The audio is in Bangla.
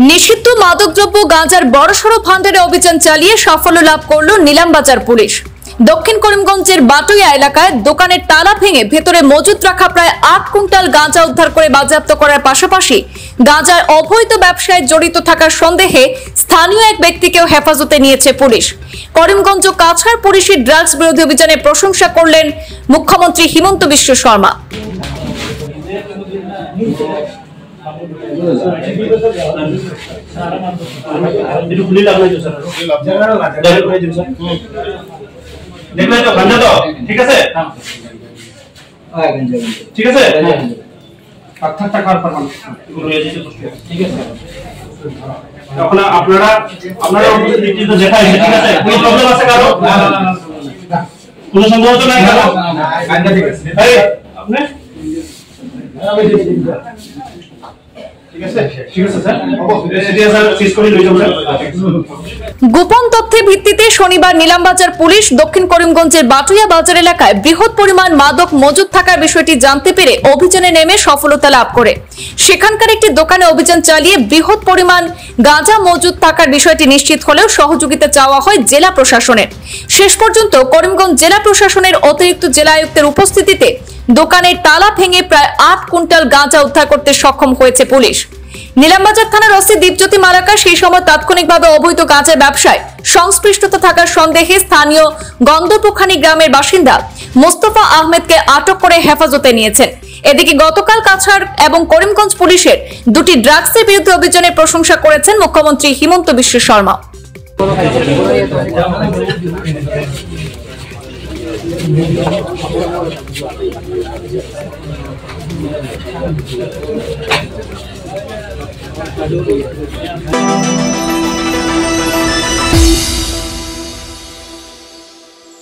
নিষিদ্ধ মাদকদ্রব্য গাঁজার বড়সড় ভান্ডারে অভিযান চালিয়ে সাফল্য লাভ করল নিলামবাজার পুলিশ। দক্ষিণ করিমগঞ্জের বাটুইয়া এলাকায় দোকানের তালা ভেঙে ভেতরে মজুত রাখা প্রায় 8 কুইন্টাল গাঁজা উদ্ধার করে বাজেয়াপ্ত করার পাশাপাশি গাঁজার অবৈধ ব্যবসায় জড়িত থাকার সন্দেহে স্থানীয় এক ব্যক্তিকেও হেফাজতে নিয়েছে পুলিশ। করিমগঞ্জ কাছাড় পুলিশের ড্রাগস বিরোধী অভিযানের প্রশংসা করলেন মুখ্যমন্ত্রী হিমন্ত বিশ্ব শর্মা। ঠিক আছে আপনারা কোনো সন্দেহ তো নাই। গোপন তথ্যের ভিত্তিতে শনিবার নিলামবাজার পুলিশ দক্ষিণ করিমগঞ্জের বাটুইয়া বাজার এলাকায় বৃহৎ পরিমাণ মাদক মজুত থাকার বিষয়টি জানতে পেরে অভিযানে নেমে সফলতা লাভ করে সেখানকার একটি দোকানে অভিযান চালিয়ে বৃহৎ পরিমাণ গাঁজা মজুত থাকার বিষয়টি নিশ্চিত হলেও সহযোগিতা চাওয়া হয় জেলা প্রশাসনের। শেষ পর্যন্ত করিমগঞ্জ জেলা প্রশাসনের অতিরিক্ত জেলা আয়ুক্তের উপস্থিতিতে দোকানের তালা ভেঙে প্রায় 8 কুইন্টাল গাঁজা উদ্ধার করতে সক্ষম হয়েছে পুলিশ। নিলামবাজার থানার ওসি দীপজ্যোতি মালাকা সেই সময় তাৎক্ষণিকভাবে অবৈধ গাঁজার ব্যবসায় সংশ্লিষ্টতা থাকার সন্দেহে স্থানীয় গন্ধপুখানি গ্রামের বাসিন্দা মোস্তফা আহমেদকে আটক করে হেফাজতে নিয়েছেন। এদিকে গতকাল কাছাড় এবং করিমগঞ্জ পুলিশের দুটি ড্রাগসের বিরুদ্ধে অভিযানের প্রশংসা করেছেন মুখ্যমন্ত্রী হিমন্ত বিশ্ব শর্মা।